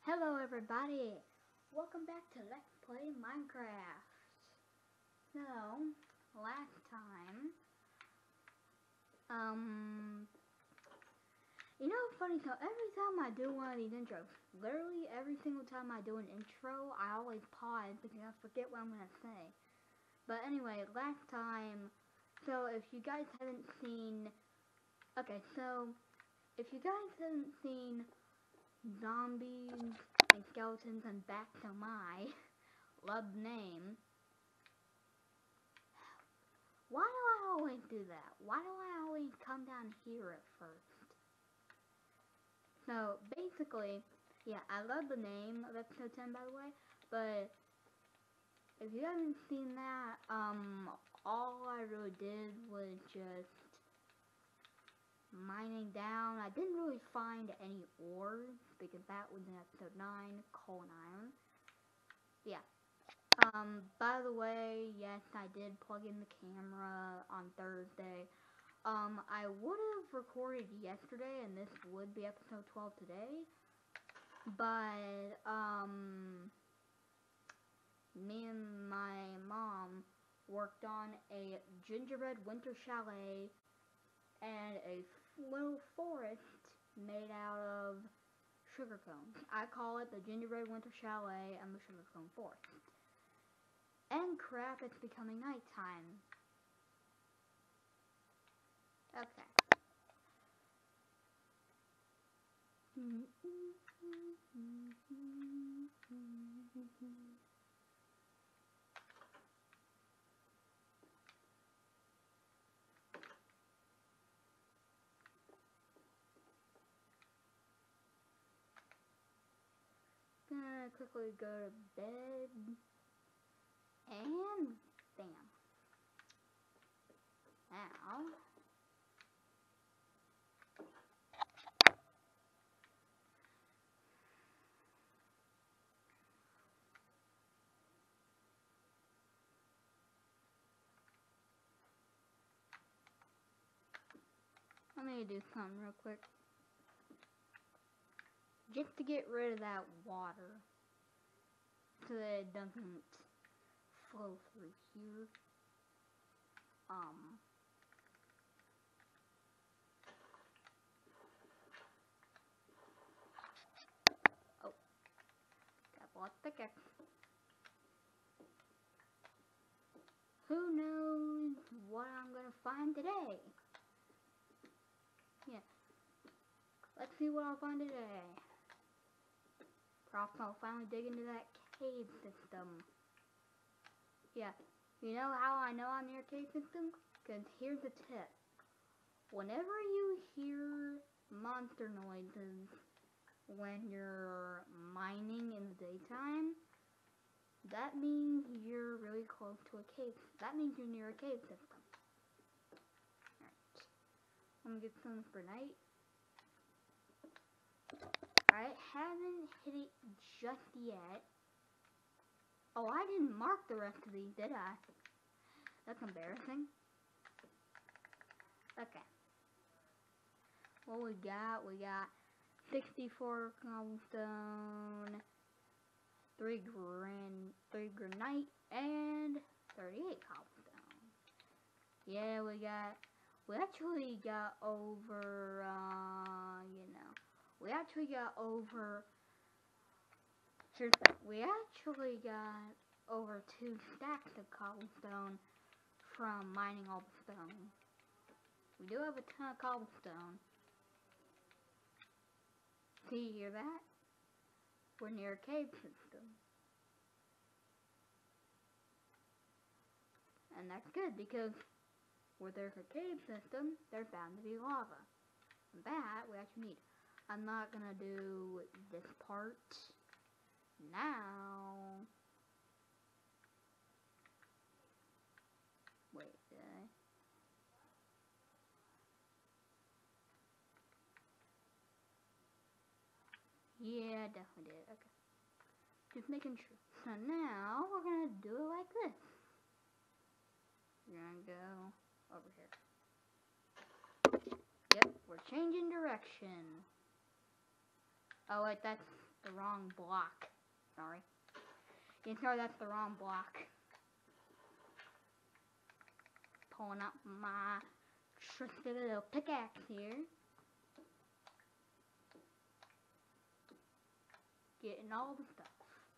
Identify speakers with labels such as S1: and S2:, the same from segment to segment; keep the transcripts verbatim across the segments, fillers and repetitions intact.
S1: Hello everybody! Welcome back to Let's Play Minecraft. So, last time, um, you know, funny, so every time I do one of these intros, literally every single time I do an intro, I always pause because I forget what I'm going to say. But anyway, last time, so if you guys haven't seen, okay, so, if you guys haven't seen Zombies and Skeletons and Back to My Love Name, why do I always do that? Why do I always come down here at first? So, basically, yeah, I love the name of episode ten, by the way, but if you haven't seen that, um, all I really did was just mining down. I didn't really find any ores, because that was in episode nine, Coal and Iron. Yeah. Um, by the way, yes, I did plug in the camera on Thursday. Um, I would have recorded yesterday, and this would be episode twelve today, but, um, me and my mom worked on a gingerbread winter chalet and a little forest made out of sugar cones. I call it the gingerbread winter chalet and the sugar cone forest. And crap, it's becoming nighttime. Okay. Gonna quickly go to bed. And bam. Now, let me do something real quick. Just to get rid of that water, so that it doesn't flow through here. Um, oh, got a lot thicker. Who knows what I'm gonna find today? Yeah, let's see what I'll find today. Perhaps I'll finally dig into that cave system. Yeah, you know how I know I'm near a cave system? Because here's a tip. Whenever you hear monster noises when you're mining in the daytime, that means you're really close to a cave. That means you're near a cave system. Alright. I'm gonna get some for night. Alright, haven't hit it just yet. Oh, I didn't mark the rest of these, did I? That's embarrassing. Okay. What we got? We got sixty-four cobblestone, three gran, three granite, and thirty-eight cobblestone. Yeah, we got. We actually got over. Uh, you know, we actually got over. Here's the thing. We actually got over two stacks of cobblestone from mining all the stone. We do have a ton of cobblestone. See, you hear that? We're near a cave system. And that's good, because where there's a cave system, there's bound to be lava. And that we actually need. I'm not gonna do this part now. Wait, did I? Yeah, I definitely did. Okay. Just making sure. So now we're gonna do it like this. We're gonna go over here. Yep, we're changing direction. Oh wait, that's the wrong block. Sorry. You can tell that's the wrong block. Pulling out my trusty little pickaxe here. Getting all the stuff.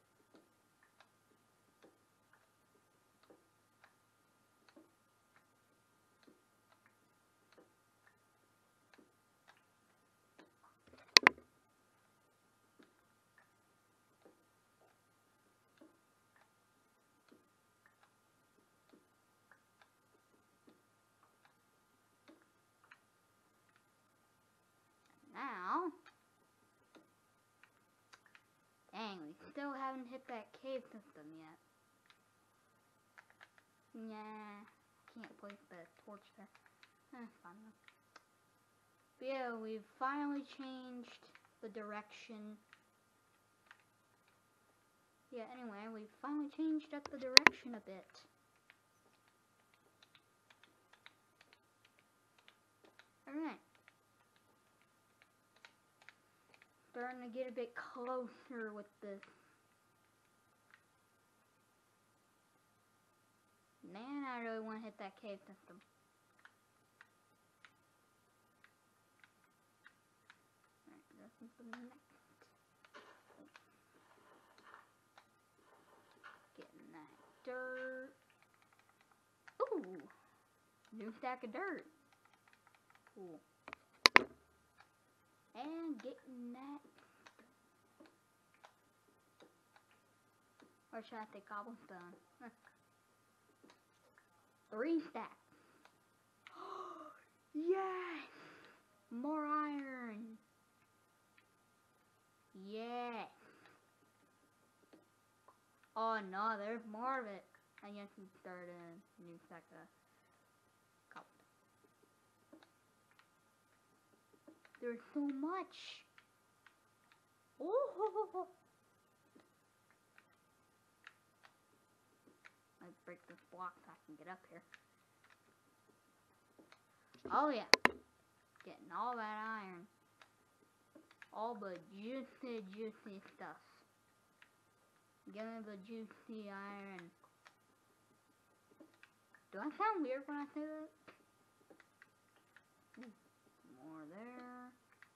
S1: Now, dang, we still haven't hit that cave system yet. Nah, can't place the torch there. Eh, fine enough. But yeah, we've finally changed the direction. Yeah, anyway, we've finally changed up the direction a bit. Alright. Starting to get a bit closer with this. Man, I really want to hit that cave system. Alright, this is the next. Getting that dirt. Ooh! New stack of dirt. Cool. And getting that. Or should I say cobblestone? Three stacks. Yes! More iron. Yes. Oh no, there's more of it. I guess we start a new stack of cobblestone. There's so much. Oh! Let's break this block so I can get up here. Oh yeah. Getting all that iron. All the juicy, juicy stuff. Getting the juicy iron. Do I sound weird when I say that? More there.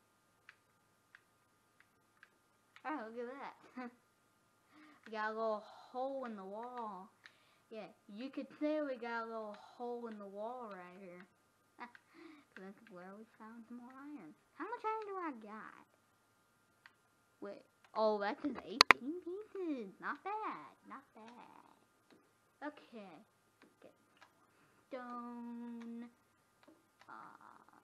S1: Oh, look at that. We got a little hole in the wall. Yeah, you could say we got a little hole in the wall right here. That's where we found some more iron. How much iron do I got? Wait. Oh, that's just eighteen pieces. Not bad. Not bad. Okay. Get stone. Uh,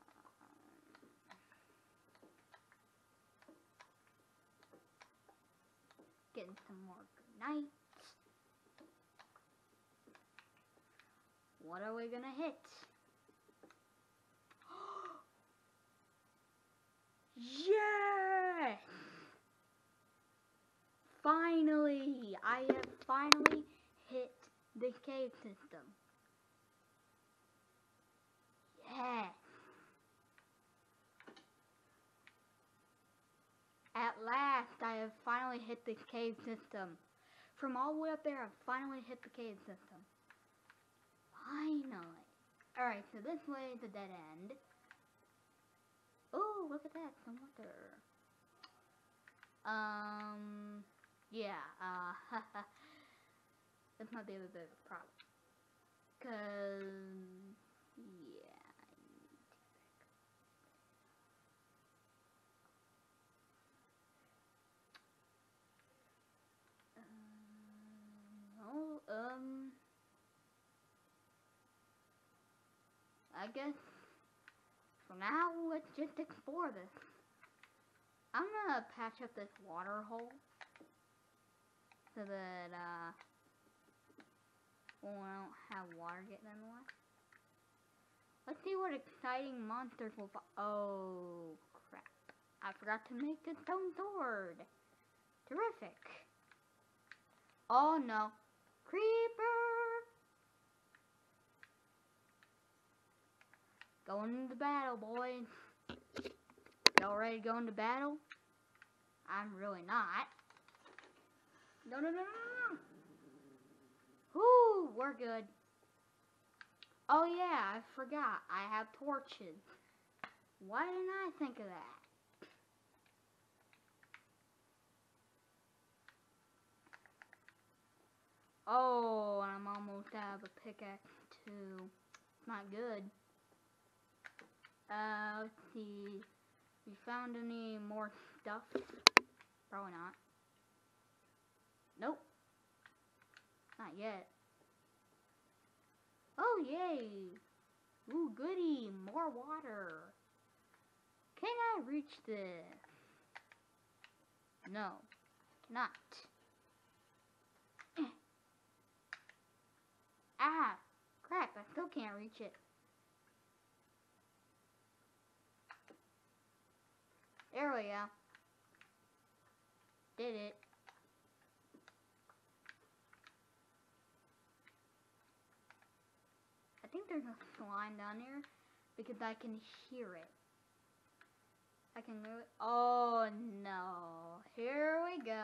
S1: getting some more granite. What are we gonna hit? Yes! Finally! I have finally hit the cave system. Yes! At last, I have finally hit the cave system. From all the way up there, I've finally hit the cave system. Finally. Alright, so this way is a dead end. Oh, look at that, some water. Um, yeah, uh, this might be a bit of a problem. Cause, yeah, I need to um, no, um, I guess, for now, let's just explore this. I'm gonna patch up this water hole so that, uh, well, I don't have water getting in the way. Let's see what exciting monsters will find. Oh, crap. I forgot to make a stone sword. Terrific. Oh, no. Creeper! Going into battle, boys. Y'all ready to go into battle? I'm really not. No, no, no, no, no. Whoo, we're good. Oh yeah, I forgot. I have torches. Why didn't I think of that? Oh, I'm almost out of a pickaxe too. It's not good. Uh, let's see. We found any more stuff? Probably not. Nope. Not yet. Oh, yay! Ooh, goody! More water! Can I reach this? No. Not. Eh. Ah! Crap, I still can't reach it. There we go. Did it. I think there's a slime down there because I can hear it. I can really. Oh no. Here we go.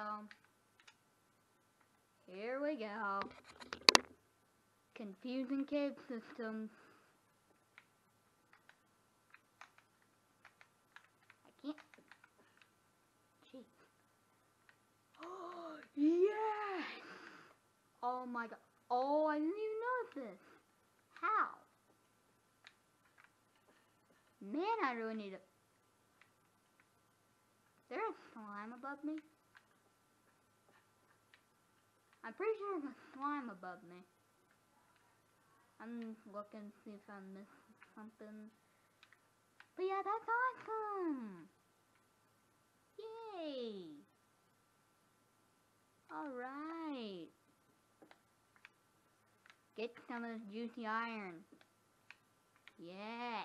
S1: Here we go. Confusing cave systems. I can't. Jeez. Oh, yes! Oh my god. Oh, I didn't even notice this. How? Man, I really need it. There's slime above me. I'm pretty sure there's a slime above me. I'm looking to see if I missed something. But yeah, that's awesome! Yay! Alright. Get some of this juicy iron. Yeah.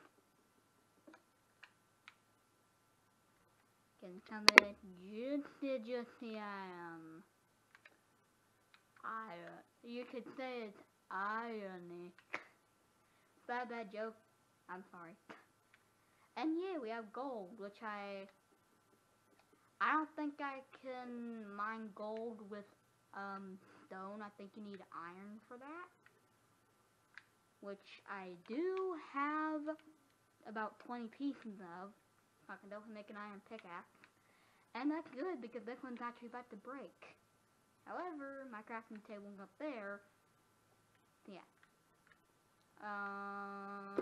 S1: Get some of this juicy, juicy iron. Iron. You could say it's irony. Bad, bad joke. I'm sorry. And yeah, we have gold, which I... I don't think I can mine gold with um, stone. I think you need iron for that. Which I do have about twenty pieces of. So I can definitely make an iron pickaxe. And that's good because this one's actually about to break. However, my crafting table's up there. Yeah. Uh,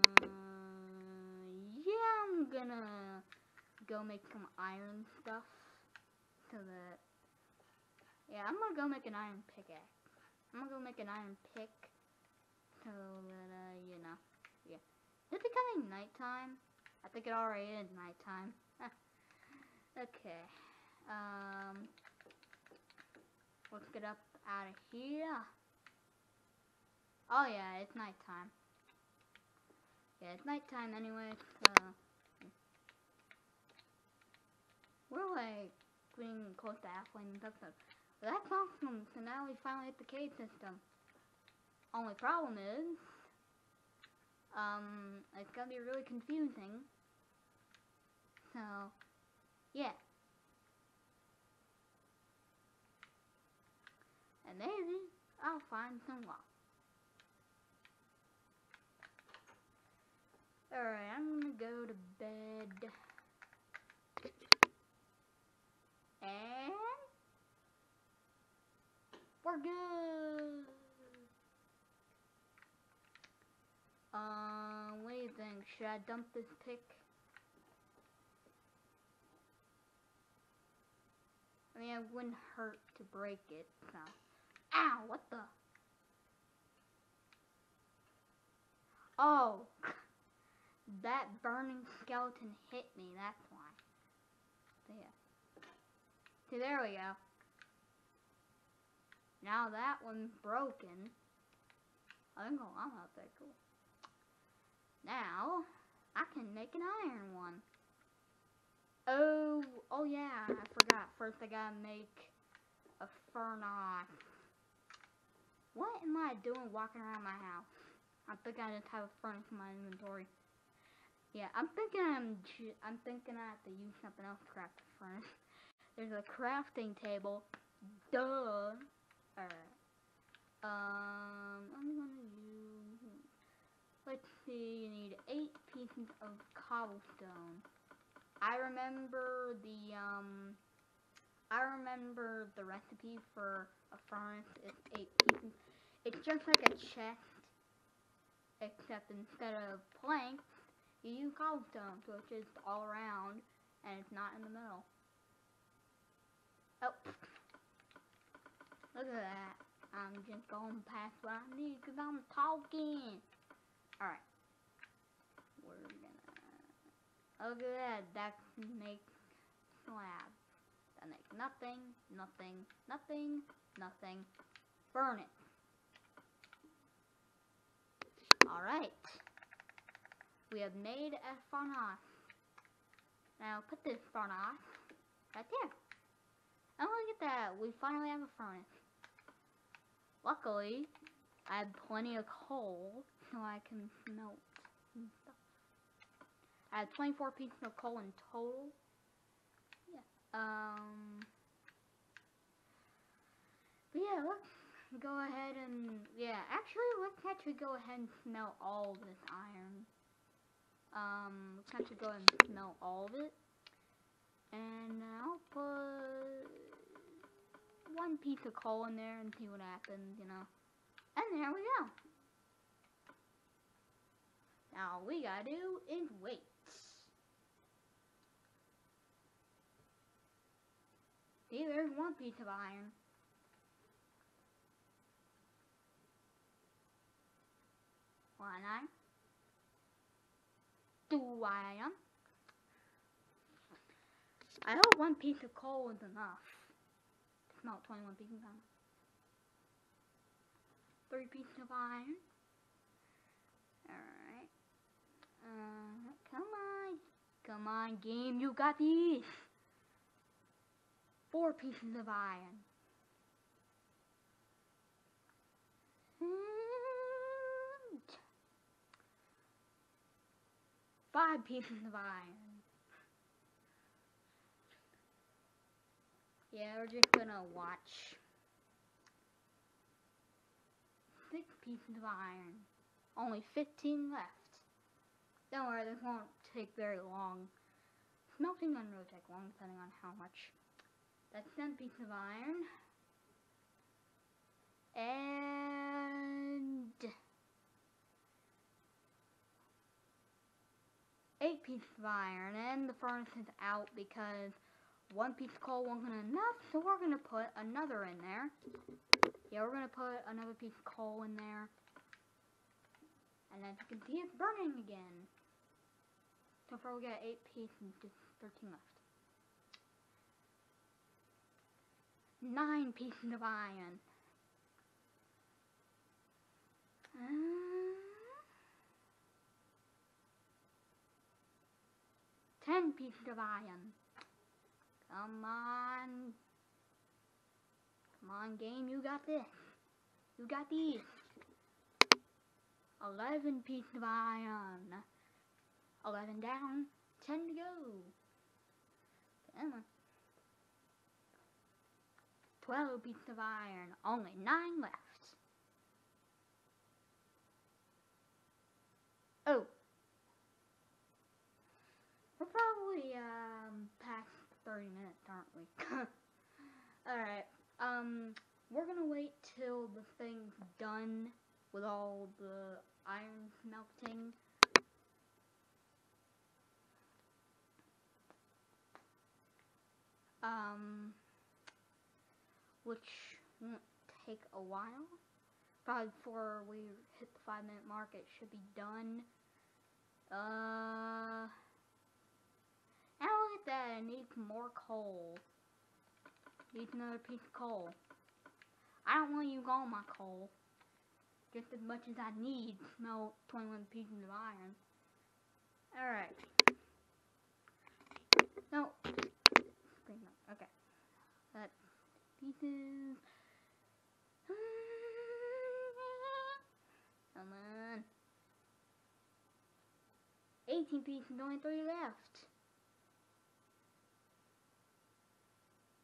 S1: yeah, I'm gonna go make some iron stuff. So that... Yeah, I'm gonna go make an iron pickaxe. I'm gonna go make an iron pick. So that, uh, you know. Yeah. Is it becoming nighttime? I think it already is nighttime. Okay. Um... Let's get up out of here. Oh yeah, it's nighttime. Yeah, it's nighttime anyway, so... We're like getting close to halfway in this episode. But that's awesome, so now we finally hit the cave system. Only problem is... Um, it's gonna be really confusing. So, yeah. And maybe I'll find some rock. Alright, I'm gonna go to bed. And we're good. Uh, what do you think? Should I dump this pick? I mean, it wouldn't hurt to break it, so. Ow, what the? Oh, that burning skeleton hit me, that's why. So yeah. See, there we go. Now that one's broken. I think I'm not that cool. Now, I can make an iron one. Oh, oh yeah, I forgot. First I gotta make a furnace. What am I doing walking around my house? I think I just have a furnace in my inventory. Yeah, I'm thinking I'm I'm thinking I have to use something else to craft the furnace. There's a crafting table. Duh. Alright. Um, I'm gonna use, let's see, you need eight pieces of cobblestone. I remember the, um, I remember the recipe for a furnace. It's eight pieces. It's just like a chest, except instead of planks, you use cobblestone, so it's just all around, and it's not in the middle. Oh, look at that. I'm just going past what I need because I'm talking. Alright. We're gonna... Look at that. That makes slab. That makes nothing, nothing, nothing, nothing. Burn it. Alright. We have made a furnace. Now put this furnace right there. And look at that. We finally have a furnace. Luckily, I have plenty of coal, so I can smelt and stuff. I have twenty-four pieces of coal in total. Yeah. Um. But yeah, let's go ahead and yeah. Actually, let's actually go ahead and smelt all of this iron. Um, let's actually go ahead and smelt all of it, and I'll put one piece of coal in there and see what happens, you know. And there we go. Now all we gotta do is wait. See, there's one piece of iron. One iron. Two iron. I hope one piece of coal is enough. Smelt twenty-one pieces of iron. Three pieces of iron. Alright. Uh, come on. Come on, game. You got these. Four pieces of iron. And five pieces of iron. Yeah, we're just gonna watch. Six pieces of iron. Only fifteen left. Don't worry, this won't take very long. Smelting doesn't really take long, depending on how much. That's ten pieces of iron. And eight pieces of iron. And the furnace is out because one piece of coal wasn't enough, so we're gonna put another in there. Yeah, we're gonna put another piece of coal in there. And as you can see, it's burning again. So far we got eight pieces, just thirteen left. Nine pieces of iron. Uh, ten pieces of iron. Come on. Come on, game, you got this. You got these. Eleven pieces of iron. Eleven down. Ten to go. Come on. Twelve pieces of iron. Only nine left. Oh. We're probably um past thirty minutes, aren't we? Alright. Um, we're gonna wait till the thing's done with all the iron smelting. Um, which won't take a while. Probably before we hit the five minute mark, it should be done. Uh, and look at that, I need more coal. Need another piece of coal. I don't want to use all my coal. Just as much as I need to smelt twenty-one pieces of iron. Alright. No. Okay. That's pieces. Come on. eighteen pieces, only three left.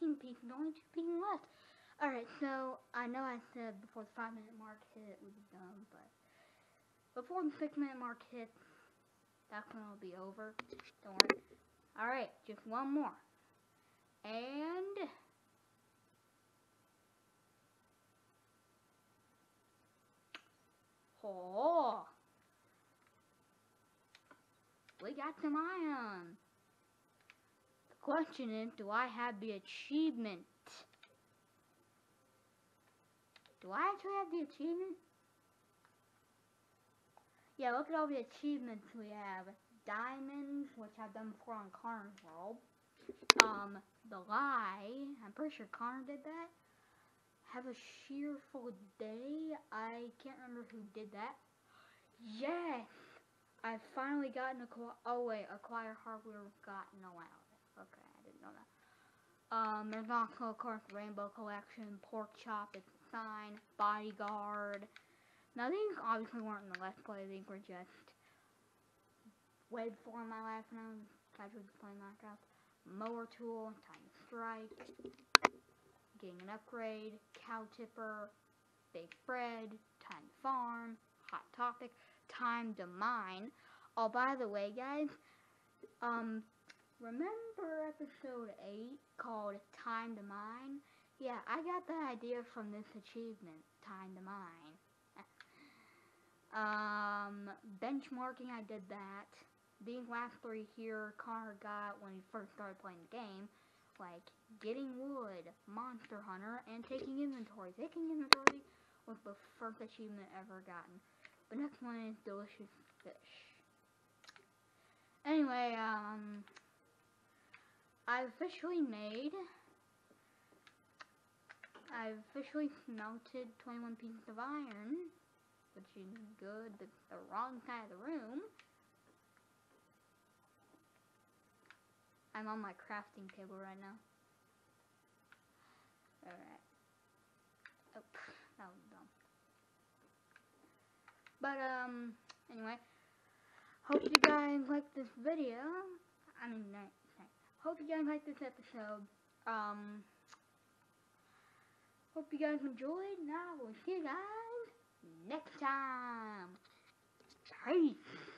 S1: fifteen pieces, only two pieces left. Alright, so I know I said before the five minute mark hit we'd be done, but before the six minute mark hits, that's when it'll be over. Don't worry. Alright, just one more. And oh, we got some iron. The question is, do I have the achievement? Do I actually have the achievement? Yeah, look at all the achievements we have. Diamonds, which I've done before on Connor's World. Um, the lie, I'm pretty sure Connor did that. Have a cheerful day. I can't remember who did that. Yes! I've finally gotten a, oh wait, acquire hardware gotten allowed. Okay, I didn't know that. Um, there's also, of course, Rainbow Collection, Pork Chop, it's a sign, Bodyguard. Now these obviously weren't in the Let's Play, these were just wait for my life when I was casually playing Minecraft. Mower tool, time to strike, getting an upgrade, cow tipper, big bread, time to farm, hot topic, time to mine. Oh, by the way, guys, um, remember episode eight called Time to Mine? Yeah, I got that idea from this achievement, Time to Mine. um, benchmarking, I did that. These last three here, Connor got when he first started playing the game, like getting wood, Monster Hunter, and taking inventory. Taking inventory was the first achievement ever gotten. The next one is delicious fish. Anyway, um, I officially made, I've officially smelted twenty-one pieces of iron, which is good. The, the wrong side of the room. I'm on my crafting table right now. Alright. Oh, that was dumb. But, um, anyway. Hope you guys liked this video. I mean, no, no. Hope you guys liked this episode. Um, hope you guys enjoyed. Now, we'll see you guys next time. Peace.